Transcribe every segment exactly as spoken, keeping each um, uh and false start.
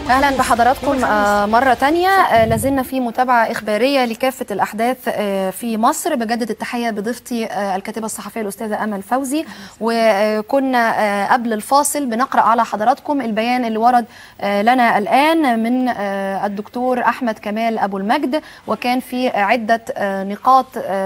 أهلا بحضراتكم مرة تانية. لازلنا في متابعة إخبارية لكافة الأحداث في مصر. بجدد التحية بضيفتي الكاتبة الصحفية الأستاذة أمل فوزي، وكنا قبل الفاصل بنقرأ على حضراتكم البيان اللي ورد لنا الآن من الدكتور أحمد كمال أبو المجد، وكان في عدة نقاط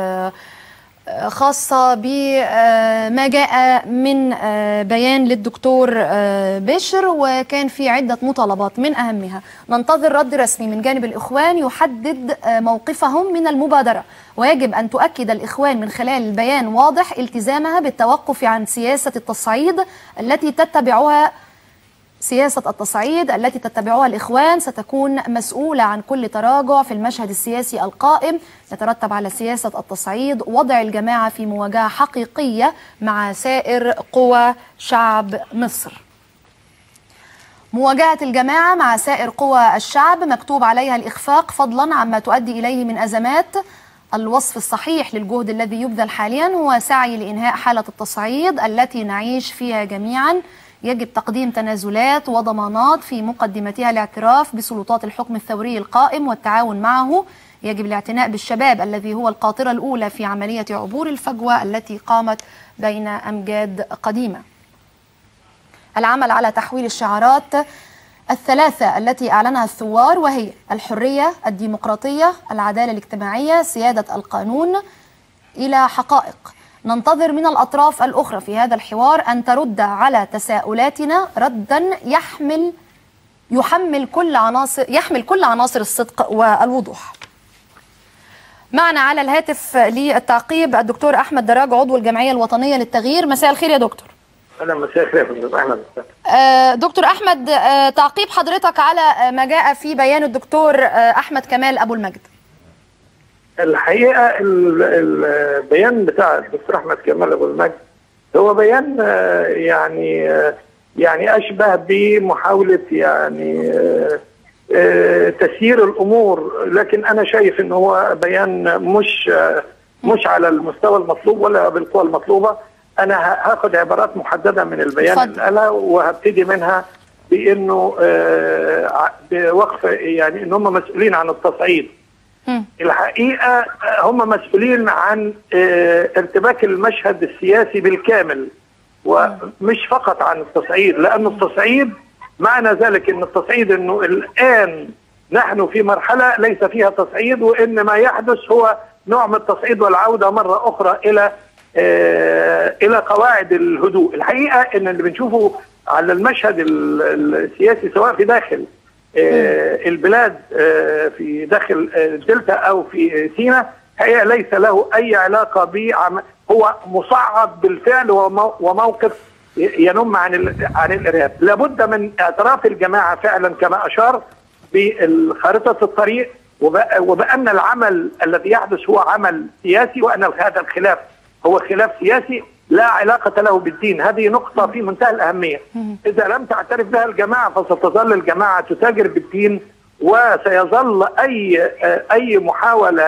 خاصة بما جاء من بيان للدكتور بشر، وكان في عدة مطالبات من أهمها ننتظر رد رسمي من جانب الإخوان يحدد موقفهم من المبادرة، ويجب أن تؤكد الإخوان من خلال البيان واضح التزامها بالتوقف عن سياسة التصعيد التي تتبعها سياسة التصعيد التي تتبعها الإخوان ستكون مسؤولة عن كل تراجع في المشهد السياسي القائم يترتب على سياسة التصعيد وضع الجماعة في مواجهة حقيقية مع سائر قوى شعب مصر. مواجهة الجماعة مع سائر قوى الشعب مكتوب عليها الإخفاق فضلا عما تؤدي إليه من أزمات. الوصف الصحيح للجهد الذي يبذل حاليا هو سعي لإنهاء حالة التصعيد التي نعيش فيها جميعا. يجب تقديم تنازلات وضمانات في مقدمتها الاعتراف بسلطات الحكم الثوري القائم والتعاون معه. يجب الاعتناء بالشباب الذي هو القاطرة الأولى في عملية عبور الفجوة التي قامت بين أمجاد قديمة. العمل على تحويل الشعارات الثلاثة التي أعلنها الثوار، وهي الحرية، الديمقراطية، العدالة الاجتماعية، سيادة القانون، إلى حقائق. ننتظر من الأطراف الأخرى في هذا الحوار أن ترد على تساؤلاتنا ردا يحمل يحمل كل عناصر يحمل كل عناصر الصدق والوضوح. معنا على الهاتف للتعقيب الدكتور أحمد دراج عضو الجمعية الوطنية للتغيير. مساء الخير يا دكتور. أهلا، مساء الخير يا فندم. أهلا آه دكتور أحمد، آه تعقيب حضرتك على ما جاء في بيان الدكتور آه أحمد كمال أبو المجد. الحقيقه البيان بتاع الدكتور احمد كمال ابو المجد هو بيان يعني يعني اشبه بمحاوله يعني تسيير الامور، لكن انا شايف ان هو بيان مش مش على المستوى المطلوب ولا بالقوه المطلوبه. انا هاخد عبارات محدده من البيان اللي قالها وهبتدي منها بانه بوقف يعني ان هم مسؤولين عن التصعيد. الحقيقة هم مسؤولين عن ارتباك المشهد السياسي بالكامل ومش فقط عن التصعيد، لأن التصعيد معنى ذلك أن التصعيد أنه الآن نحن في مرحلة ليس فيها تصعيد، وأن ما يحدث هو نوع من التصعيد والعودة مرة أخرى إلى إلى قواعد الهدوء. الحقيقة أن اللي بنشوفه على المشهد السياسي سواء في داخل آه البلاد آه في داخل الدلتا او في سيناء هي ليس له اي علاقه بعم هو مصعد بالفعل وموقف ينم عن عن الارهاب. لابد من اعتراف الجماعه فعلا كما اشار بخارطه الطريق وبان العمل الذي يحدث هو عمل سياسي، وان هذا الخلاف هو خلاف سياسي لا علاقة له بالدين. هذه نقطة في منتهى الأهمية. إذا لم تعترف بها الجماعة فستظل الجماعة تتاجر بالدين، وسيظل أي أي محاولة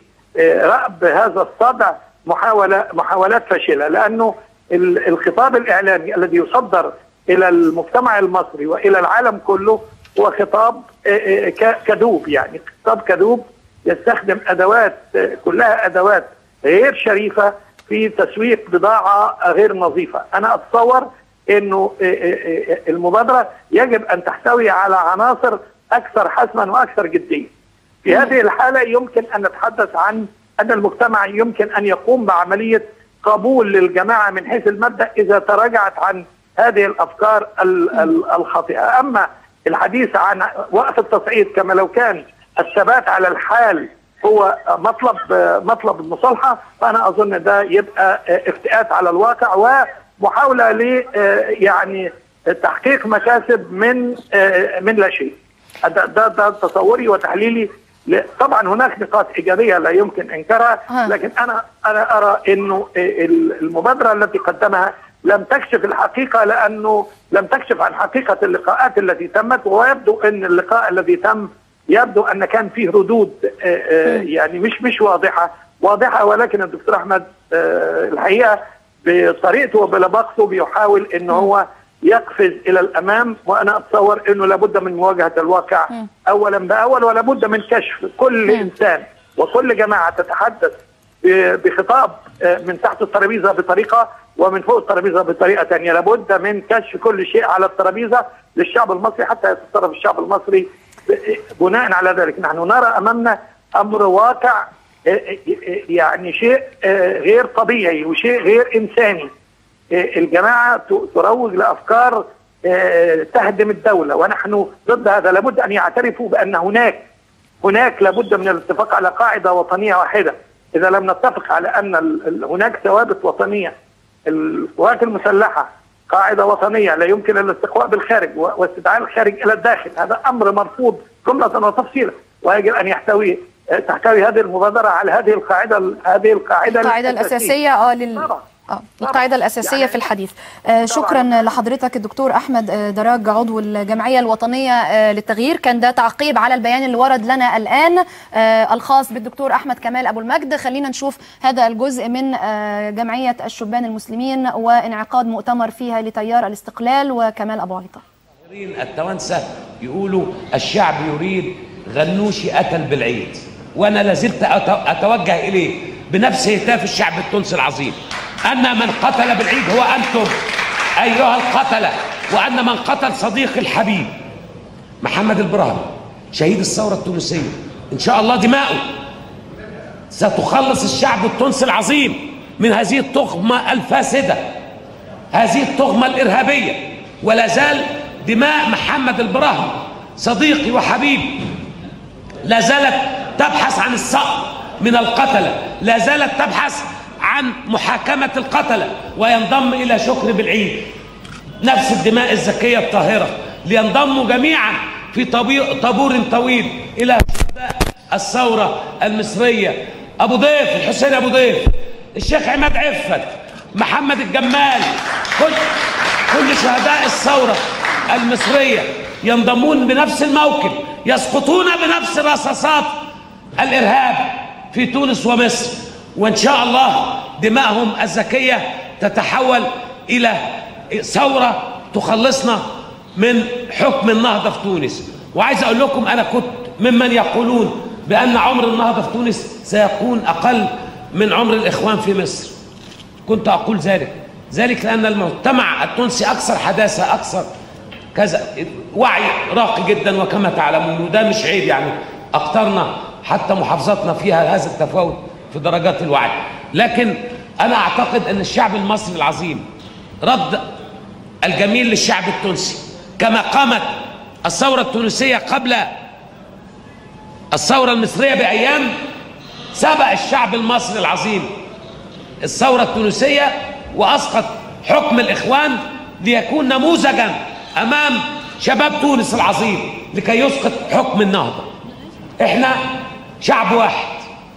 لرأب هذا الصدع محاولة محاولات فاشلة، لأنه الخطاب الإعلامي الذي يصدر إلى المجتمع المصري وإلى العالم كله هو خطاب كذوب، يعني خطاب كذوب يستخدم أدوات كلها أدوات غير شريفة في تسويق بضاعة غير نظيفة. أنا أتصور أنه المبادرة يجب أن تحتوي على عناصر أكثر حسما وأكثر جدية. في هذه الحالة يمكن أن نتحدث عن أن المجتمع يمكن أن يقوم بعملية قبول للجماعة من حيث المبدأ إذا تراجعت عن هذه الأفكار الخاطئة. أما الحديث عن وقف التصعيد كما لو كان الثبات على الحال هو مطلب مطلب المصالحه، فانا اظن ده يبقى افتئات على الواقع ومحاوله ل يعني تحقيق مكاسب من من لا شيء. ده ده, ده تصوري وتحليلي. طبعا هناك نقاط ايجابيه لا يمكن انكارها، لكن انا انا ارى انه المبادره التي قدمها لم تكشف الحقيقه، لانه لم تكشف عن حقيقه اللقاءات التي تمت، ويبدو ان اللقاء الذي تم يبدو ان كان فيه ردود يعني مش مش واضحه واضحه ولكن الدكتور احمد الحقيقه بطريقته وبلباقته بيحاول ان هو يقفز الى الامام، وانا اتصور انه لابد من مواجهه الواقع م. اولا باول، ولا بد من كشف كل م. انسان وكل جماعه تتحدث بخطاب من تحت الترابيزه بطريقه ومن فوق الترابيزه بطريقه ثانيه. لابد من كشف كل شيء على الترابيزه للشعب المصري حتى يتصرف الشعب المصري بناء على ذلك. نحن نرى امامنا امر واقع، يعني شيء غير طبيعي وشيء غير انساني. الجماعه تروج لافكار تهدم الدوله، ونحن ضد هذا. لابد ان يعترفوا بان هناك هناك لابد من الاتفاق على قاعده وطنيه واحده. اذا لم نتفق على ان هناك ثوابت وطنيه، القوات المسلحه قاعده وطنيه لا يمكن الاستقواء بالخارج واستدعاء الخارج الى الداخل، هذا امر مرفوض جمله وتفصيلا، ويجب ان يحتوي تحتوي هذه المبادره على هذه القاعده هذه القاعده القاعده الاساسيه اه لل اه القاعده الاساسيه يعني في الحديث. آه شكرا لحضرتك الدكتور احمد دراج عضو الجمعيه الوطنيه آه للتغيير. كان ده تعقيب على البيان اللي ورد لنا الان آه الخاص بالدكتور احمد كمال ابو المجد. خلينا نشوف هذا الجزء من آه جمعيه الشبان المسلمين وانعقاد مؤتمر فيها لتيار الاستقلال وكمال ابو عيطه. التوانسه يقولوا الشعب يريد غنوشي قتل بالعيد، وانا لازلت اتوجه اليه بنفس هتاف الشعب التونسي العظيم ان من قتل بالعيد هو انتم ايها القتله، وان من قتل صديق الحبيب محمد البرهمي شهيد الثوره التونسيه ان شاء الله دماؤه ستخلص الشعب التونسي العظيم من هذه التهمه الفاسده، هذه التهمه الارهابيه. ولا زال دماء محمد البرهمي صديقي وحبيبي لا زالت تبحث عن الصقر من القتله، لا زالت تبحث عن محاكمة القتلة، وينضم إلى شكر بالعيد نفس الدماء الزكية الطاهرة لينضموا جميعا في طابور طويل إلى شهداء الثورة المصرية. أبو ضيف الحسين، أبو ضيف، الشيخ عماد عفت، محمد الجمال، كل كل شهداء الثورة المصرية ينضمون بنفس الموكب، يسقطون بنفس رصاصات الإرهاب في تونس ومصر، وإن شاء الله دماءهم الزكية تتحول إلى ثورة تخلصنا من حكم النهضة في تونس. وعايز أقول لكم أنا كنت ممن يقولون بأن عمر النهضة في تونس سيكون أقل من عمر الإخوان في مصر. كنت أقول ذلك ذلك لأن المجتمع التونسي أكثر حداثة، أكثر كذا وعي راقي جدا، وكما تعلمون وده مش عيب، يعني أكثرنا حتى محافظاتنا فيها هذا التفاوت في درجات الوعي. لكن أنا أعتقد أن الشعب المصري العظيم رد الجميل للشعب التونسي، كما قامت الثورة التونسية قبل الثورة المصرية بأيام، سبق الشعب المصري العظيم الثورة التونسية وأسقط حكم الإخوان ليكون نموذجا أمام شباب تونس العظيم لكي يسقط حكم النهضة. إحنا شعب واحد،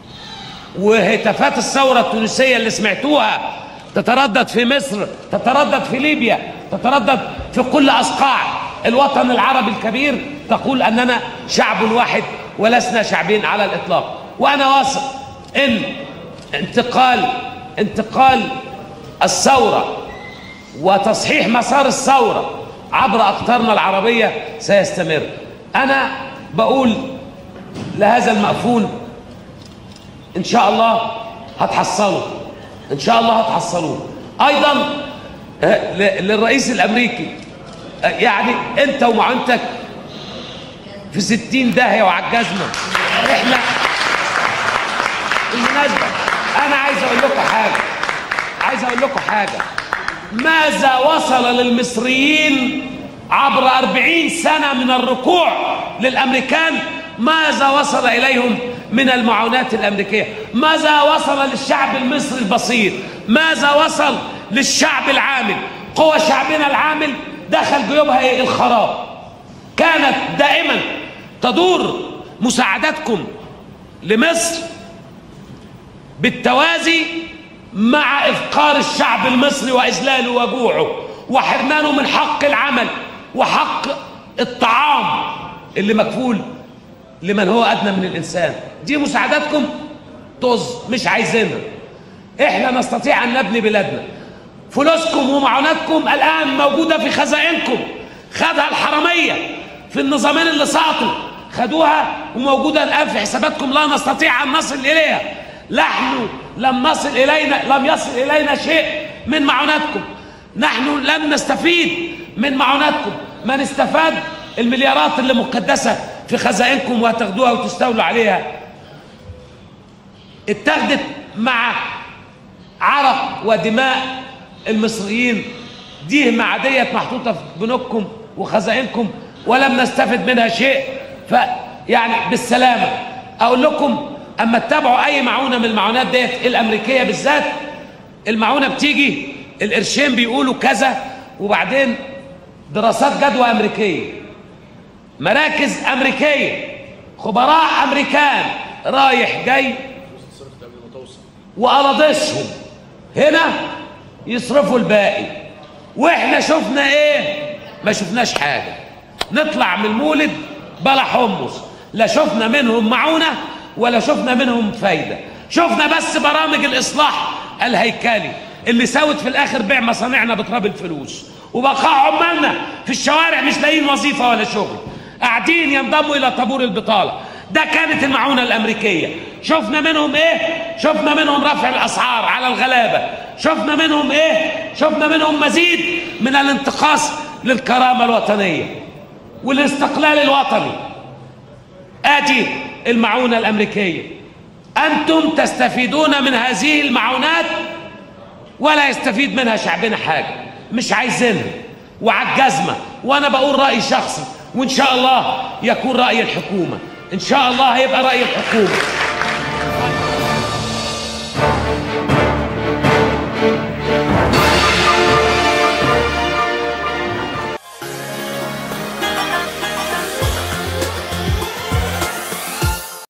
وهتافات الثورة التونسية اللي سمعتوها تتردد في مصر، تتردد في ليبيا، تتردد في كل أصقاع الوطن العربي الكبير، تقول أننا شعب واحد ولسنا شعبين على الإطلاق. وأنا واثق إن انتقال انتقال الثورة وتصحيح مسار الثورة عبر أقطارنا العربية سيستمر. أنا بقول لهذا المأفون إن شاء الله هتحصلوا، إن شاء الله هتحصلوه. أيضا للرئيس الأمريكي، يعني أنت ومعونتك في ستين داهية وعالجزمة. إحنا بالمناسبة أنا عايز أقول لكم حاجة، عايز أقول لكم حاجة ماذا وصل للمصريين عبر أربعين سنة من الركوع للأمريكان؟ ماذا وصل إليهم من المعونات الأمريكية؟ ماذا وصل للشعب المصري البسيط؟ ماذا وصل للشعب العامل؟ قوى شعبنا العامل دخل جيوبها إيه؟ الخراب. كانت دائما تدور مساعدتكم لمصر بالتوازي مع إفقار الشعب المصري وإذلاله وجوعه وحرمانه من حق العمل وحق الطعام اللي مكفول لمن هو أدنى من الإنسان. دي مساعداتكم طز، مش عايزينها. إحنا نستطيع أن نبني بلادنا فلوسكم ومعوناتكم الآن موجودة في خزائنكم، خدها الحرامية في النظامين اللي سقطوا، خدوها وموجودة الآن في حساباتكم، لا نستطيع أن نصل إليها. نحن لم نصل إلينا لم يصل إلينا شيء من معوناتكم، نحن لم نستفيد من معوناتكم. من استفاد المليارات اللي مقدسة في خزائنكم وهتاخدوها وتستولوا عليها، اتخذت مع عرق ودماء المصريين، دي معدية محطوطة في بنوككم وخزائنكم ولم نستفد منها شيء. فيعني بالسلامة أقول لكم، أما تتابعوا أي معونة من المعونات ديت الأمريكية بالذات، المعونة بتيجي القرشين بيقولوا كذا، وبعدين دراسات جدوى أمريكية، مراكز أمريكية، خبراء أمريكان رايح جاي، وقراضيشهم هنا يصرفوا الباقي. واحنا شفنا ايه؟ ما شفناش حاجة. نطلع من المولد بلا حمص، لا شفنا منهم معونة ولا شفنا منهم فايدة. شفنا بس برامج الإصلاح الهيكلي اللي ساوت في الآخر بيع مصانعنا بتراب الفلوس، وبقاء عمالنا في الشوارع مش لاقيين وظيفة ولا شغل، قاعدين ينضموا إلى طابور البطالة. ده كانت المعونة الأمريكية. شفنا منهم إيه؟ شفنا منهم رفع الأسعار على الغلابة. شفنا منهم إيه؟ شفنا منهم مزيد من الانتقاص للكرامة الوطنية والاستقلال الوطني. آتي المعونة الأمريكية، أنتم تستفيدون من هذه المعونات ولا يستفيد منها شعبنا حاجة، مش عايزينها وعالجزمة. وأنا بقول رأي شخصي، وإن شاء الله يكون رأي الحكومة، إن شاء الله هيبقى رأي الحكومة.